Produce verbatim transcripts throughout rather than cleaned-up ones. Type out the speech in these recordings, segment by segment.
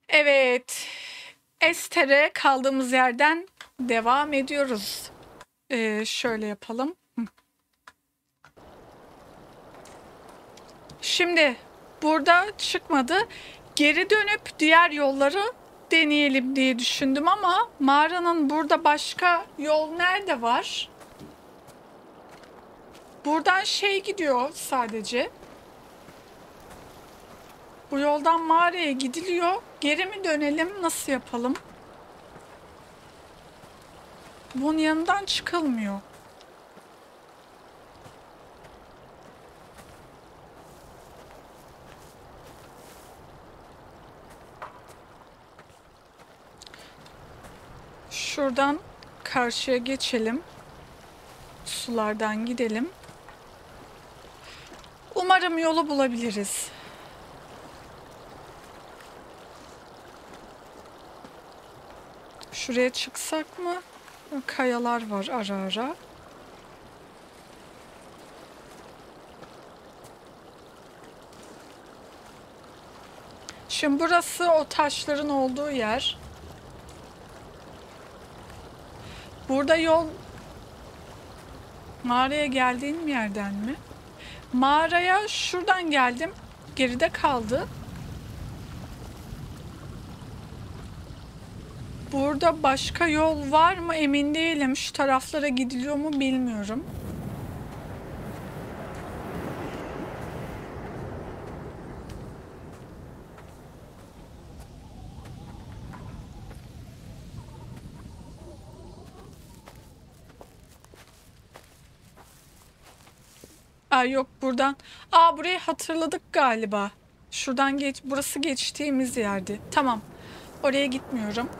Evet, Ester'e kaldığımız yerden devam ediyoruz. Ee, şöyle yapalım. Hı. Şimdi burada çıkmadı. Geri dönüp diğer yolları deneyelim diye düşündüm ama mağaranın burada başka yol nerede var? Buradan şey gidiyor sadece. Bu yoldan mağaraya gidiliyor. Geri mi dönelim? Nasıl yapalım? Bunun yanından çıkılmıyor. Şuradan karşıya geçelim. Sulardan gidelim. Umarım yolu bulabiliriz. Şuraya çıksak mı? Kayalar var ara ara. Şimdi burası o taşların olduğu yer. Burada yol mağaraya geldiğim yerden mi? Mağaraya şuradan geldim. Geride kaldı. Burada başka yol var mı emin değilim. Şu taraflara gidiliyor mu bilmiyorum. Aa, yok buradan. Aa, burayı hatırladık galiba. Şuradan geç. Burası geçtiğimiz yerdi. Tamam. Oraya gitmiyorum.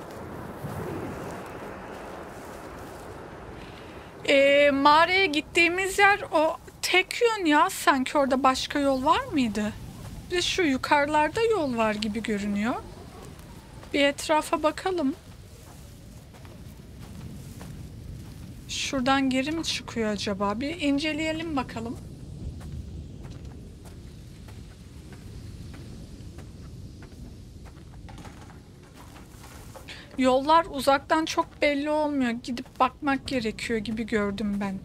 Ee, mağaraya gittiğimiz yer o tek yön ya. Sanki orada başka yol var mıydı? Bir de şu yukarılarda yol var gibi görünüyor. Bir etrafa bakalım. Şuradan geri mi çıkıyor acaba? Bir inceleyelim bakalım. Yollar uzaktan çok belli olmuyor. Gidip bakmak gerekiyor gibi gördüm ben.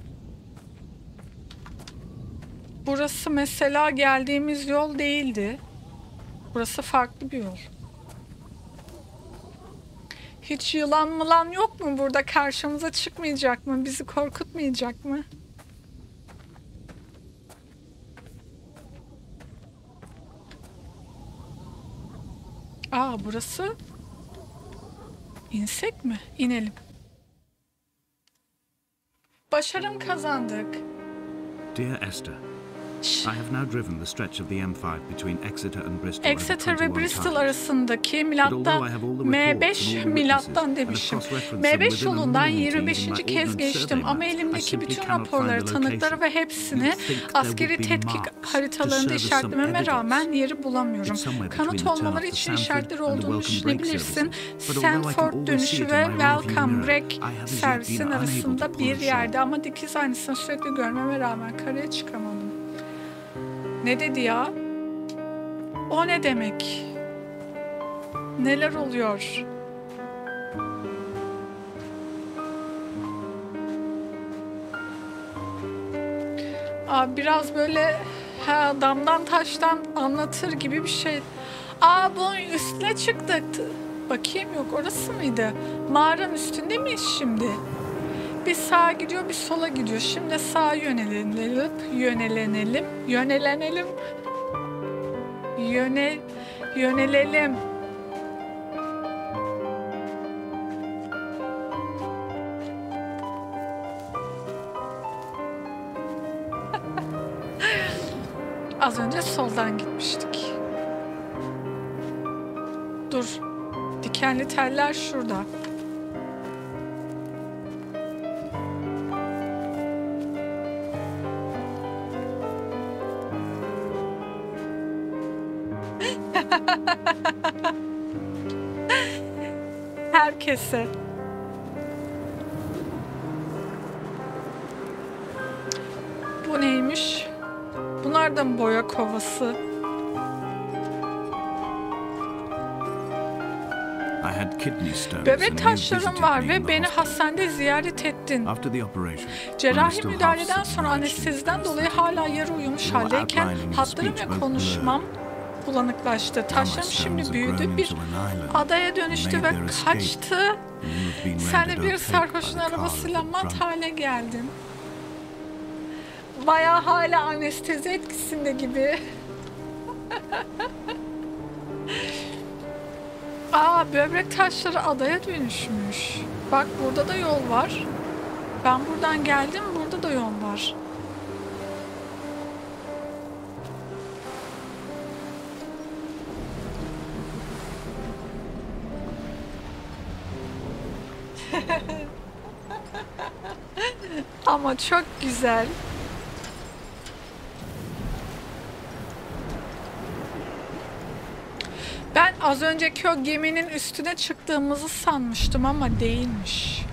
Burası mesela geldiğimiz yol değildi. Burası farklı bir yol. Hiç yılan mılan yok mu burada? Karşımıza çıkmayacak mı? Bizi korkutmayacak mı? Aa, burası İnsek mi? İnelim. Başarım kazandık. Dear Esther, I have now driven the stretch of the M five between Exeter and Bristol. Exeter ve Bristol arasındaki milattan M beş milattan demişim. M beş yolundan yirmi beşinci kez geçtim ama elimdeki bütün raporları, tanıkları ve hepsini askeri tetkik haritalarında işaretlememe rağmen yeri bulamıyorum. Kanıt olmaları için işaretler olduğunu düşünebilirsin. Sanford dönüşü ve Welcome Break servisin arasında bir yerde ama dikiz aynısını sürekli görmeme rağmen karaya çıkamadım. Ne dedi ya? O ne demek? Neler oluyor? Aa, biraz böyle ha, damdan taştan anlatır gibi bir şey. Aa, bunun üstüne çıktık. Bakayım, yok orası mıydı? Mağaranın üstünde miyiz şimdi? Bir sağa gidiyor, bir sola gidiyor. Şimdi sağa yönelelim, yönelenelim, yönelenelim, yöne, yönelelim. Az önce soldan gitmiştik. Dur, dikenli teller şurada. Herkese. Bu neymiş? Bunlar da mı boya kovası? Böbrek taşlarım var ve beni hastanede ziyaret ettin. Cerrahi müdahaleden sonra anesteziden dolayı hala yarı uyumuş haldeyken hatlarım ve konuşmam bulanıklaştı. Taşlarım şimdi büyüdü, bir adaya dönüştü ve kaçtı. Sen de bir sarhoşun arabasıyla mat hale geldin. Bayağı hala anestezi etkisinde gibi. Aa, böbrek taşları adaya dönüşmüş. Bak burada da yol var. Ben buradan geldim, burada da yol var. Ama çok güzel. Ben az önceki o geminin üstüne çıktığımızı sanmıştım ama değilmiş.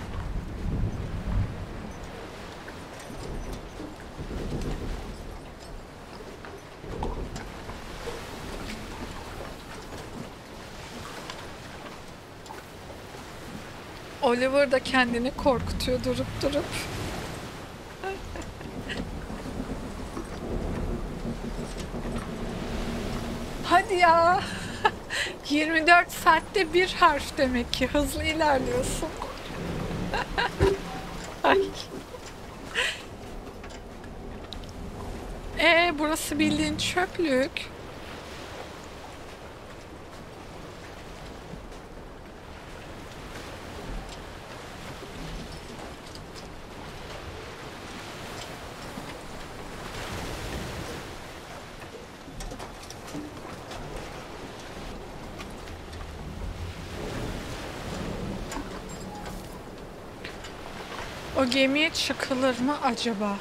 Oliver da kendini korkutuyor durup durup. Hadi ya. yirmi dört saatte bir harf demek ki. Hızlı ilerliyorsun. Ay. Ee, burası bildiğin çöplük. O gemiye çıkılır mı acaba?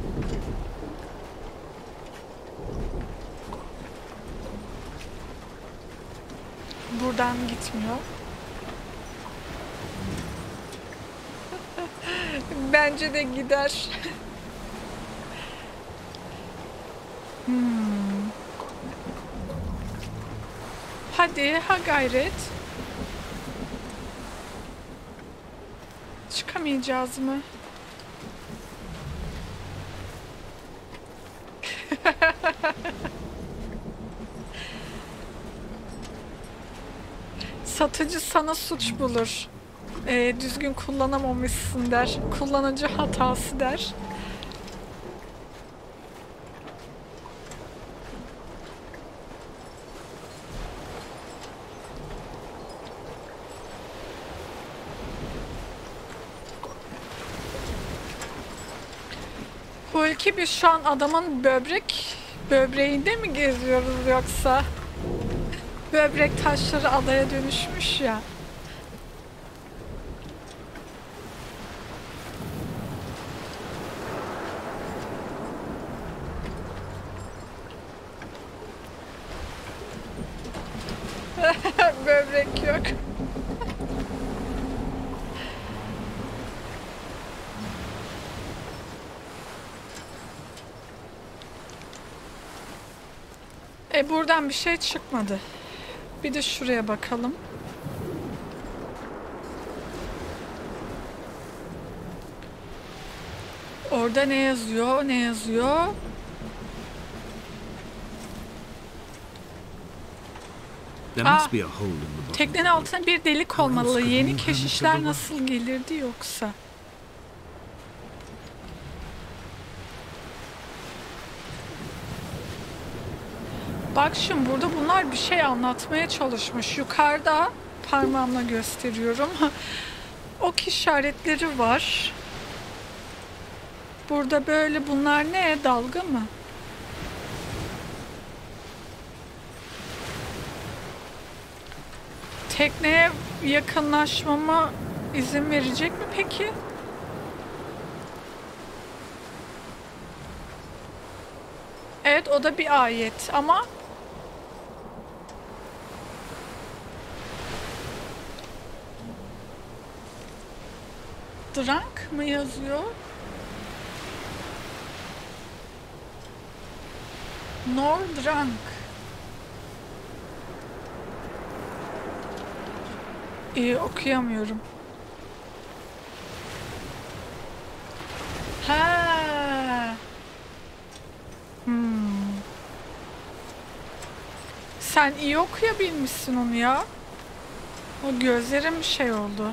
Buradan gitmiyor. Bence de gider. hmm. Hadi ha gayret. Çıkamayacağız mı? Satıcı sana suç bulur. Ee, düzgün kullanamamışsın der. Kullanıcı hatası der. Hulki biz şu an adamın böbrek böbreğinde mi geziyoruz yoksa? Böbrek taşları adaya dönüşmüş ya. Böbrek yok. E buradan bir şey çıkmadı. Bir de şuraya bakalım. Orada ne yazıyor? Ne yazıyor? Aa, teknenin altına bir delik olmalı. Yeni keşişler nasıl gelirdi yoksa? Bak şimdi burada bunlar bir şey anlatmaya çalışmış. Yukarıda parmağımla gösteriyorum. Ok işaretleri var. Burada böyle bunlar ne? Dalga mı? Tekneye yakınlaşmama izin verecek mi peki? Evet, o da bir ayet ama drunk mı yazıyor? Nor drunk. İyi okuyamıyorum. Ha. Hmm. Sen iyi okuyabilmişsin onu ya. O gözlerim bir şey oldu.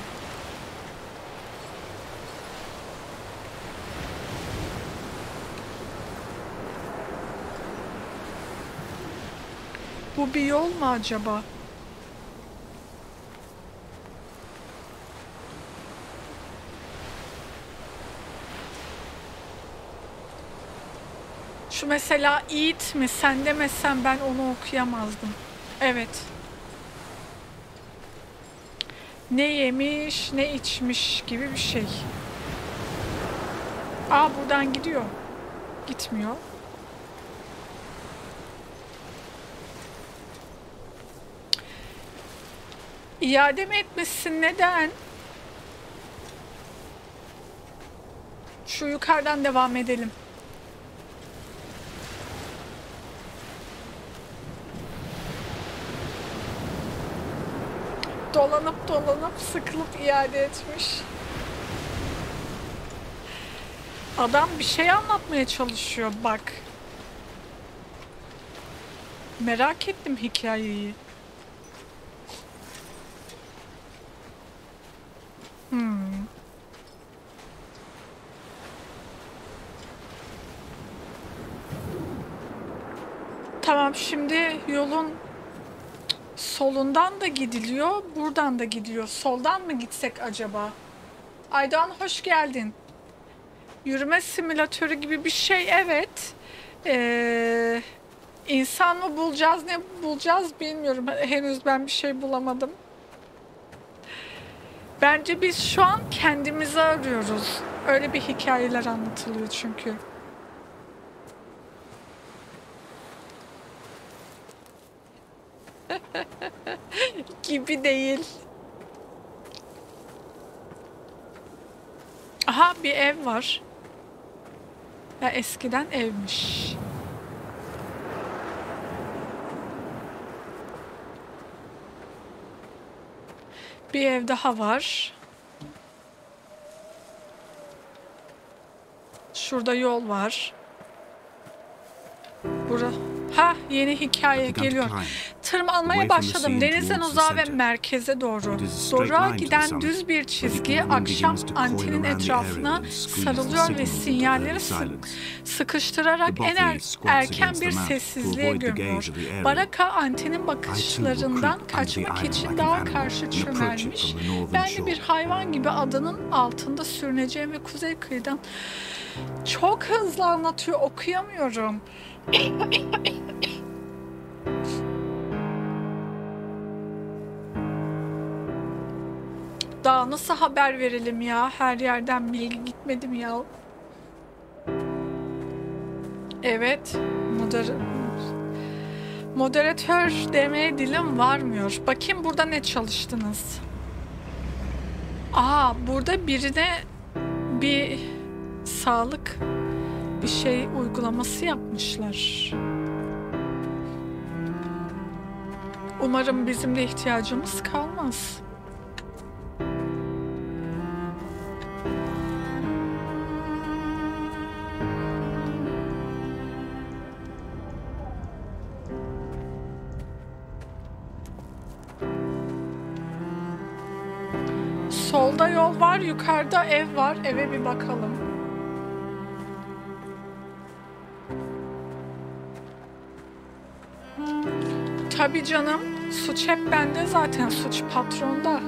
Bu bir yol mu acaba? Şu mesela eat mi? Sen demesen ben onu okuyamazdım. Evet. Ne yemiş, ne içmiş gibi bir şey. Aa, buradan gidiyor. Gitmiyor. İade mi etmişsin? Neden? Şu yukarıdan devam edelim. Dolanıp dolanıp sıkılıp iade etmiş. Adam bir şey anlatmaya çalışıyor bak. Merak ettim hikayeyi. Hmm. Tamam, şimdi yolun solundan da gidiliyor, buradan da gidiyor. Soldan mı gitsek acaba? Aydan hoş geldin. Yürüme simülatörü gibi bir şey, evet. Ee, insan mı bulacağız, ne bulacağız bilmiyorum. Henüz ben bir şey bulamadım. Bence biz şu an kendimizi arıyoruz. Öyle bir hikayeler anlatılıyor çünkü. Gibi değil. Aha, bir ev var. Ya eskiden evmiş. Bir ev daha var. Şurada yol var. Bura. Ha, yeni hikaye geliyor. Tırmanmaya başladım. Denizden uzağa ve merkeze doğru. Doruğa giden düz bir çizgi akşam antenin etrafına sarılıyor ve sinyalleri sık, sıkıştırarak en er, erken bir sessizliğe gömüyor. Baraka antenin bakışlarından kaçmak için daha karşı çömelmiş. Ben de bir hayvan gibi adanın altında sürüneceğim ve kuzey kıyıdan çok hızlı anlatıyor, okuyamıyorum. Daha nasıl haber verelim ya? Her yerden bilgi gitmedi mi ya? Evet. Moder Moderatör demeye dilim varmıyor. Bakayım burada ne çalıştınız? Aa, burada birine bir sağlık bir şey uygulaması yapmışlar. Umarım bizim de ihtiyacımız kalmaz. Solda yol var, yukarıda ev var. Eve bir bakalım. Tabii canım, suç hep bende zaten, suç patronda.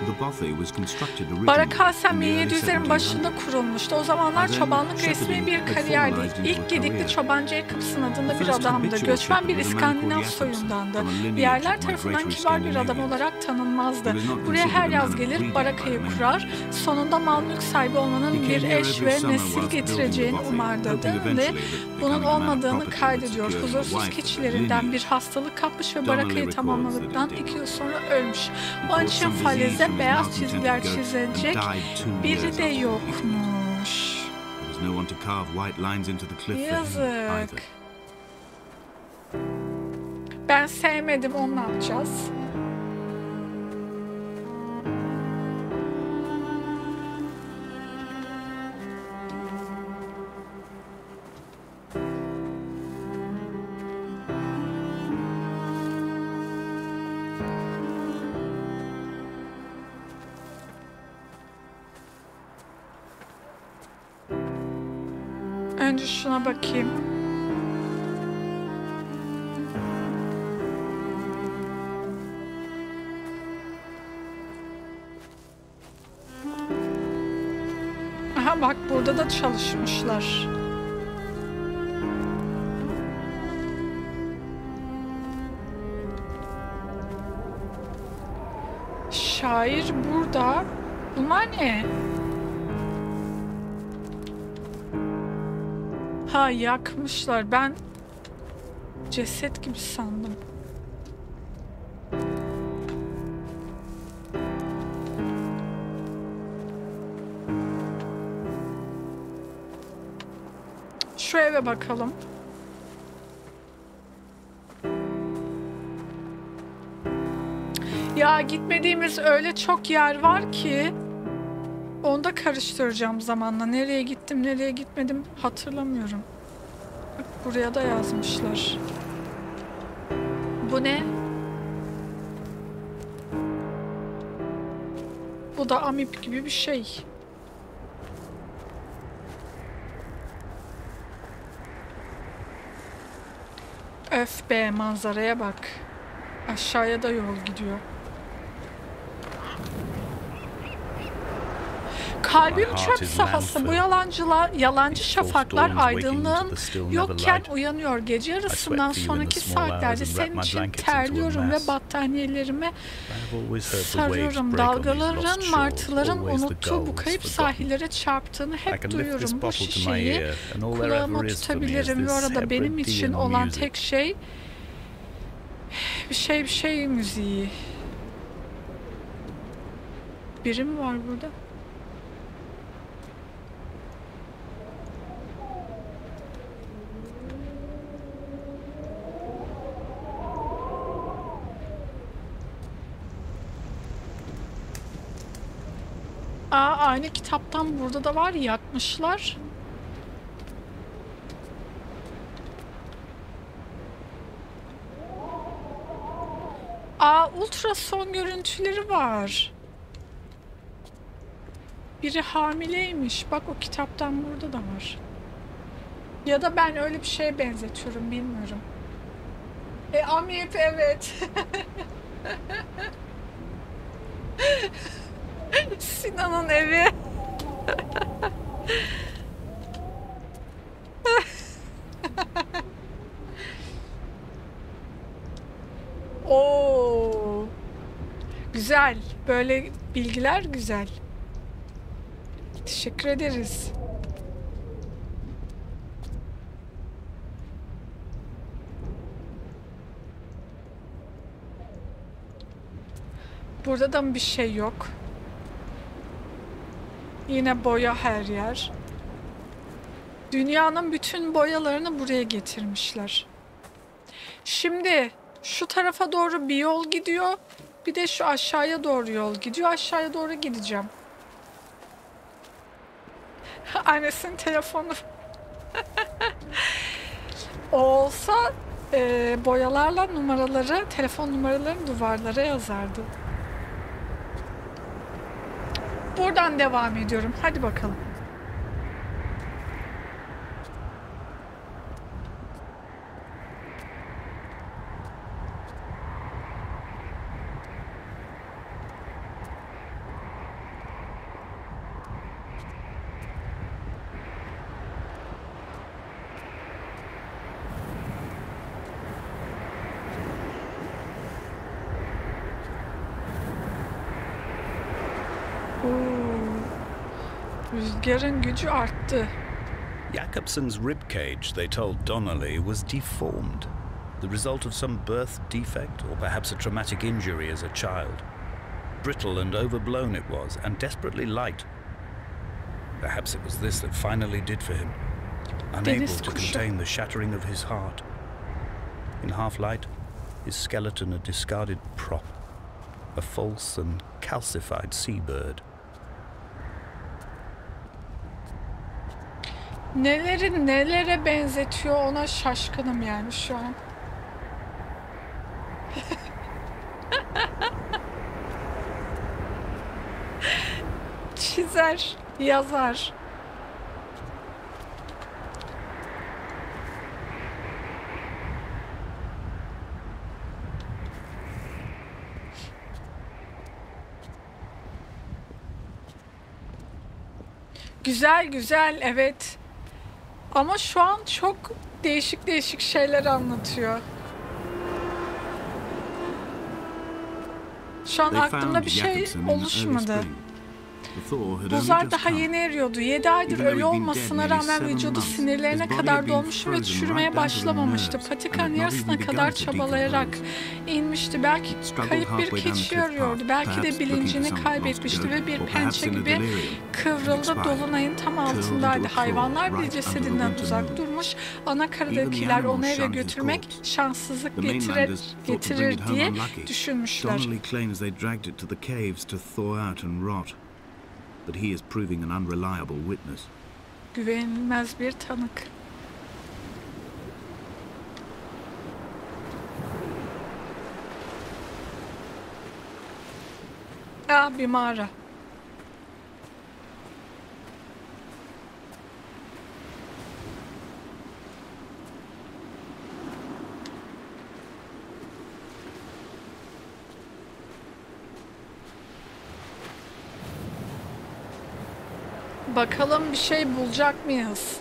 Baraka Hasem bin yedi yüzlerin başında kurulmuştu. O zamanlar çobanlık resmi bir kariyerdi. İlk gedikli çoban Jacobson adında bir adamdı. Göçmen bir İskandinav soyundandı. Diğerler tarafından kibar bir adam olarak tanınmazdı. Buraya her yaz gelir, barakayı kurar. Sonunda mal mülk sahibi olmanın bir eş ve nesil getireceğini umardı. Ve bunun olmadığını kaydediyor. Huzursuz keçilerinden bir hastalık kapmış ve barakayı tamamladıktan iki yıl sonra ölmüş. Onun için faleze beyaz çizgiler çizilecek biri de yokmuş. Yazık. Ben sevmedim, onu ne yapacağız? Önce şuna bakayım. Aha bak, burada da çalışmışlar. Şair burada. Bunlar ne? Ha, yakmışlar. Ben ceset gibi sandım. Şu eve bakalım. Ya gitmediğimiz öyle çok yer var ki onu da karıştıracağım zamanla. Nereye gittim, nereye gitmedim hatırlamıyorum. Bak, buraya da yazmışlar. Bu ne? Bu da amip gibi bir şey. Öf be, manzaraya bak. Aşağıya da yol gidiyor. Kalbim çöp sahası. Bu yalancılar, yalancı şafaklar aydınlığın yokken uyanıyor. Gece yarısından sonraki saatlerde senin için terliyorum ve battaniyelerime sarıyorum. Dalgaların, martıların unuttuğu bu kayıp sahillere çarptığını hep duyuyorum. Bu şişeyi kulağıma tutabilirim ve orada benim için olan tek şey bir şey bir şey müziği. Biri mi var burada? Aa, aynı kitaptan burada da var, yakmışlar. Aa, ultrason görüntüleri var. Biri hamileymiş. Bak, o kitaptan burada da var. Ya da ben öyle bir şeye benzetiyorum, bilmiyorum. E, amip, evet. Sinan'ın evi. Oo. Güzel. Böyle bilgiler güzel. Teşekkür ederiz. Burada da mı bir şey yok? Yine boya her yer. Dünyanın bütün boyalarını buraya getirmişler. Şimdi şu tarafa doğru bir yol gidiyor. Bir de şu aşağıya doğru yol gidiyor. Aşağıya doğru gideceğim. Annesinin telefonu. O olsa e, boyalarla numaraları, telefon numaralarını duvarlara yazardı. Buradan devam ediyorum. Hadi bakalım. Rüzgarın gücü arttı. Jakobsen's ribcage, they told Donnelly, was deformed, the result of some birth defect or perhaps a traumatic injury as a child. Brittle and overblown it was, and desperately light. Perhaps it was this that finally did for him, unable to contain the shattering of his heart. In half-light, his skeleton a discarded prop, a false and calcified seabird. Neleri nelere benzetiyor ona şaşkınım yani şu an. Çizer, yazar. Güzel güzel, evet. Ama şu an çok değişik değişik şeyler anlatıyor. Şu an aklımda bir şey oluşmadı. Buzlar daha yeni eriyordu. Yedi aydır ölü olmasına rağmen vücudu sinirlerine kadar dolmuş ve çürümeye başlamamıştı. Patikanın yarısına kadar çabalayarak inmişti. Belki kayıp bir keçi arıyordu. Belki de bilincini kaybetmişti ve bir pençe gibi kıvrıldı. Dolunayın tam altındaydı. Hayvanlar bile cesedinden uzak durmuş. Ana karadakiler onu eve götürmek şanssızlık getirir, getirir diye düşünmüşler. But he is proving an unreliable witness. Güvenilmez bir tanık. Ah, bir mağara. Bakalım bir şey bulacak mıyız?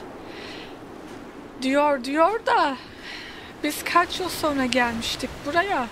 Diyor diyor da biz kaç yıl sonra gelmiştik buraya?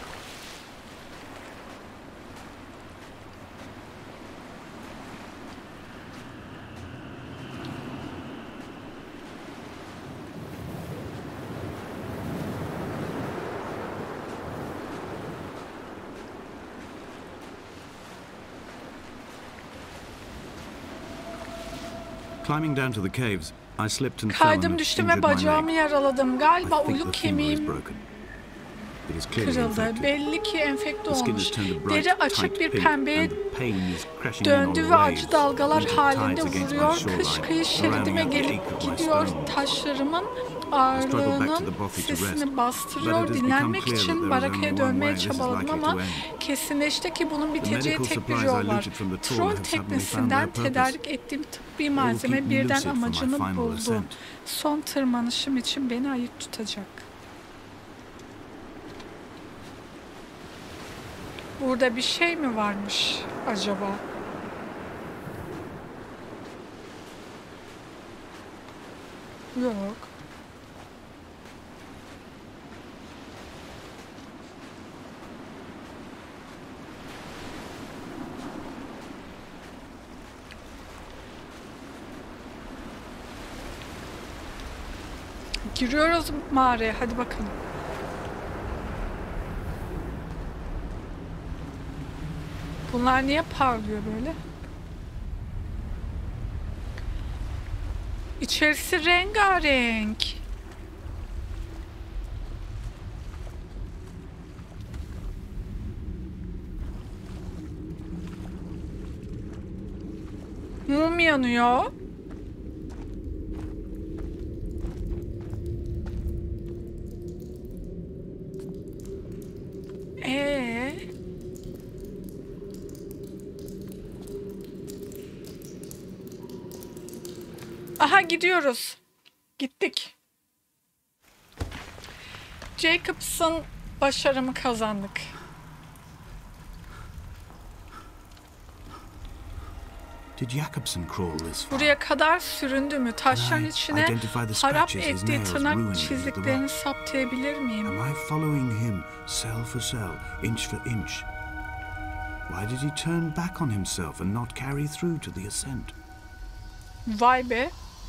Climbing down to the caves, I slipped and fell and Kaydım düştüm injured ve my bacağımı leg. yaraladım. I Galiba think uyluk the femur is kemiğim broken. It is clearly kırıldı. infected. Belli ki enfekte The skin olmuş. has turned a bright, Deri açık tight bir pink pembeye and the pain is crashing in on döndü ve waves acı dalgalar until halinde tides against my vuruyor. shoreline, Kış kıyı şeridime rounding gelip out the ache of my gidiyor. stone. Taşlarımın struggled back to ağırlığının the bothy to rest, sesini but bastırıyor. it has become Dinlenmek clear that için there is barakaya only one dönmeye way this is çabaladım likely ama to end. kesinleşti ki bunun biteceği medical tek bir supplies I yol var. looted from the tour Troll have suddenly found teknesinden their purpose. tedarik ettiğim tıbbi will malzeme keep me birden lucid for my amacını final buldu. ascent. Son tırmanışım için beni ayık tutacak. Burada bir şey mi varmış acaba? Yok. Giriyoruz mağaraya. Hadi bakalım. Bunlar niye parlıyor böyle? İçerisi rengarenk. Mum yanıyor. Ee? Aha, gidiyoruz. Gittik. Jacobson başarımı kazandık. Did Jakobsen crawl this far? Buraya kadar süründü mü? Taşların içine harap ettiği tırnak çiziklerini saptayabilir miyim? Am I following him cell for cell, inch for inch? Why did he turn back on himself and not carry through to the ascent? Vay be.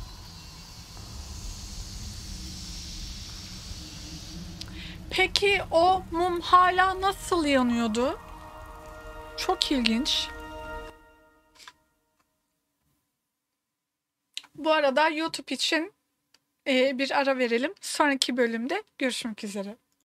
Peki o mum hala nasıl yanıyordu? Çok ilginç. Bu arada YouTube için e, bir ara verelim. Sonraki bölümde görüşmek üzere.